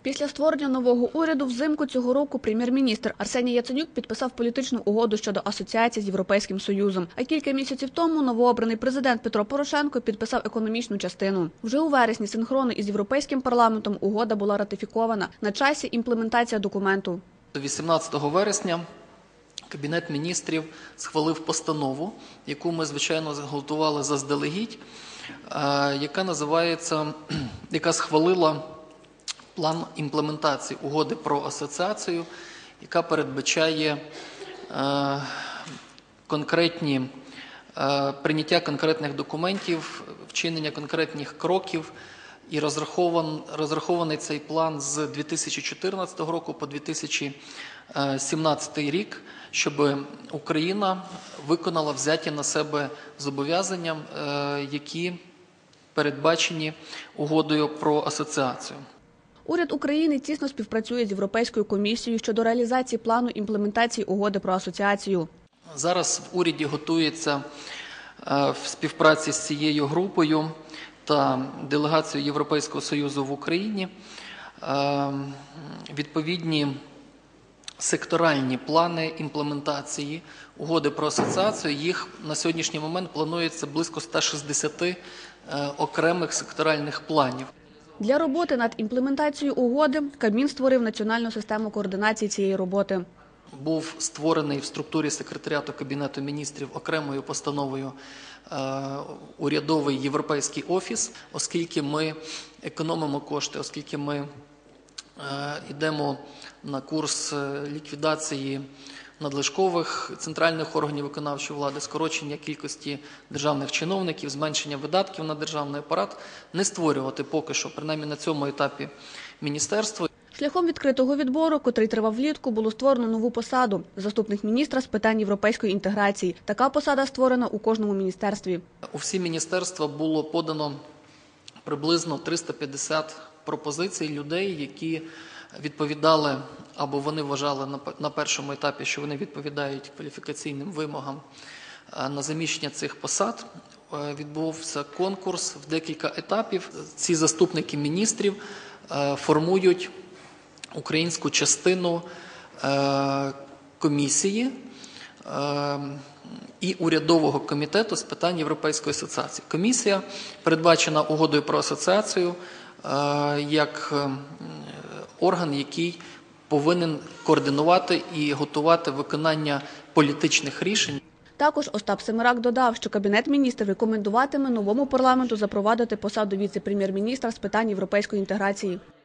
Після створення нового уряду взимку цього року прем'єр-міністр Арсеній Яценюк підписав політичну угоду щодо асоціації з Європейським Союзом. А кілька місяців тому новообраний президент Петро Порошенко підписав економічну частину. Вже у вересні синхронно із Європейським парламентом угода була ратифікована. На часі імплементація документу. 18 вересня Кабінет міністрів схвалив постанову, яку ми, звичайно, готували заздалегідь, яка схвалила план імплементації угоди про асоціацію, яка передбачає прийняття конкретних документів, вчинення конкретних кроків. І розрахований цей план з 2014 року по 2017 рік, щоб Україна виконала взяті на себе зобов'язання, які передбачені угодою про асоціацію. Уряд України тісно співпрацює з Європейською комісією щодо реалізації плану імплементації угоди про асоціацію. Зараз в уряді готується в співпраці з цією групою та делегацією Європейського Союзу в Україні відповідні секторальні плани імплементації угоди про асоціацію. Їх на сьогоднішній момент планується близько 160 окремих секторальних планів. Для роботи над імплементацією угоди Кабмін створив національну систему координації цієї роботи. Був створений в структурі секретаріату Кабінету міністрів окремою постановою урядовий європейський офіс, оскільки ми економимо кошти, оскільки ми йдемо на курс ліквідації надлишкових центральних органів виконавчої влади, скорочення кількості державних чиновників, зменшення видатків на державний апарат, не створювати поки що, принаймні на цьому етапі, міністерство. Шляхом відкритого відбору, котрий тривав влітку, було створено нову посаду – заступник міністра з питань європейської інтеграції. Така посада створена у кожному міністерстві. У всі міністерства було подано приблизно 350 пропозицій людей, які відповідали, або вони вважали на першому етапі, що вони відповідають кваліфікаційним вимогам на заміщення цих посад. Відбувався конкурс в декілька етапів. Ці заступники міністрів формують українську частину комісії і урядового комітету з питань Європейської асоціації. Комісія передбачена угодою про асоціацію як орган, який повинен координувати і готувати виконання політичних рішень. Також Остап Семерак додав, що Кабінет міністрів рекомендуватиме новому парламенту запровадити посаду віце-прем'єр-міністра з питань європейської інтеграції.